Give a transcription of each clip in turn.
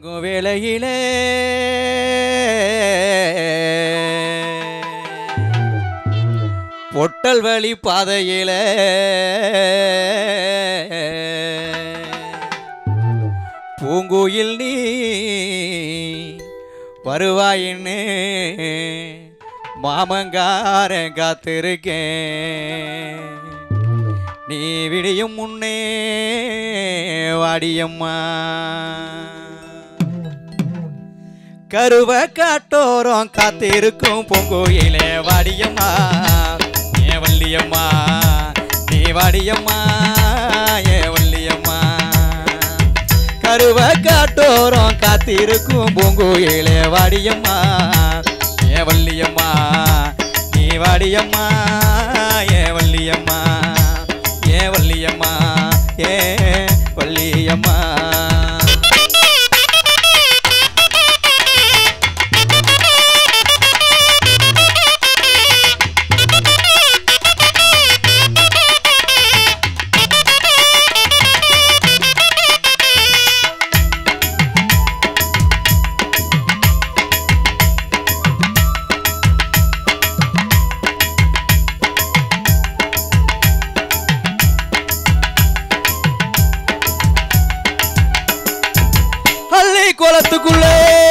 தூங்கும் வேளையிலே பொட்டல் வழி பாதையில பூங்குயில் நீ வருவாயின்னு மாமங்காரன் காத்திருக்கேன். நீ விடியும் முன்னே வாடியம்மா. கருவ காட்டோரம் காத்திருக்கும் பூங்குயிலே வாடியம்மா. ஏ வள்ளியம்மா நீ வாடியம்மா. ஏ வள்ளியம்மா கருவ காட்டோரம் காத்திருக்கும் பூங்குயிலே வாடியம்மா. ஏ வள்ளியம்மா நீ வாடியம்மா. ஏ வள்ளியம்மா ஏ வள்ளியம்மா ஏ வள்ளியம்மா. குளத்துக்குள்ளே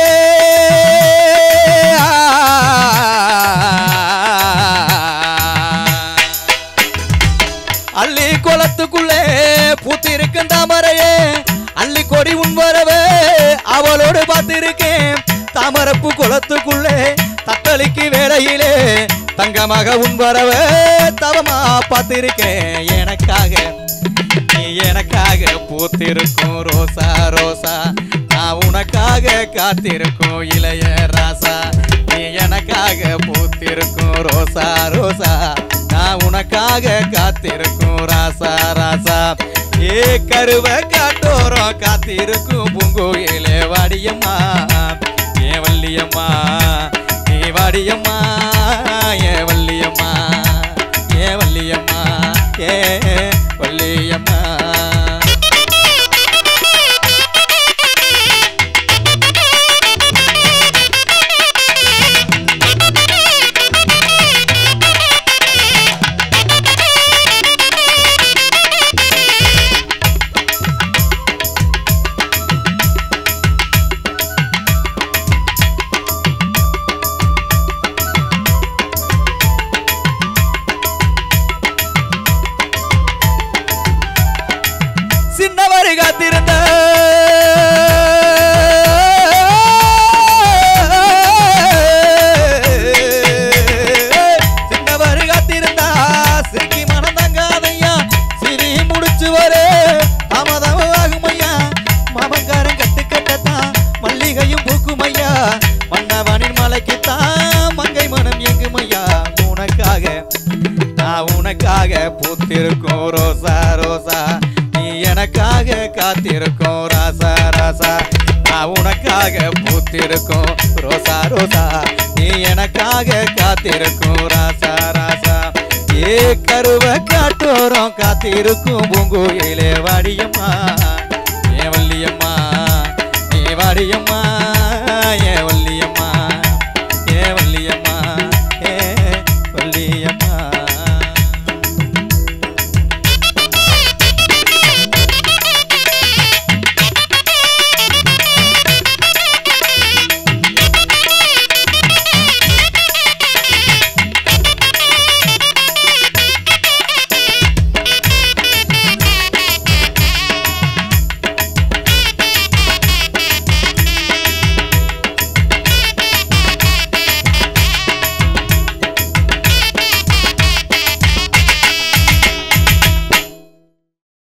அள்ளி குளத்துக்குள்ளே பூத்திருக்கும் தாமரையே அள்ளி கொடி உன் வரவே அவளோடு பார்த்திருக்கேன். தாமரப்பு குளத்துக்குள்ளே தத்தளிக்கு வேளையிலே தங்கமாக உன் வரவே தவமா பார்த்திருக்கேன். எனக்காக நீ எனக்காக பூத்திருக்கும் ரோசா ரோசா நான் உனக்காக காத்திருக்கும் இளைய ராசா. நீ எனக்காக பூத்திருக்கும் ரோசா ரோசா நான் உனக்காக காத்திருக்கும் ராசா ராசா. ஏ கருவ காட்டோரம் காத்திருக்கும் பூங்குயிலே வாடியம்மா. ஏ வள்ளியம்மா நீ வாடியம்மா. ஏ வள்ளியம்மா ஏ வள்ளியம்மா ஏ வள்ளியம்மா. சின்னவர் காத்திருந்த சின்னவர் காத்திருந்தா சிரிக்கி மனதங்காதையா. சிரி முடிச்சு வரே தாமதமாகும் ஐயா. மாமங்காரன் கட்டுக்கட்டத்தான் மல்லிகையும் பூக்கும் ஐயா. மன்னவனின் மலைக்குத்தான் மங்கை மனம் எங்கும் ஐயா. உனக்காக நான் உனக்காக பூத்திருக்கும் ரோசா ரோசா நீ எனக்காக காத்திருக்கும் ராசா ராசா. நான் உனக்காக பூத்திருக்கும் ரோசா ரோசா நீ எனக்காக காத்திருக்கும் ராசா ராசா. ஏ கருவ காட்டோரம் காத்திருக்கும் பூங்குயிலே வாடியம்மா. ஏ வள்ளியம்மா நீ வாடியம்மா. ஏ வள்ளியம்மா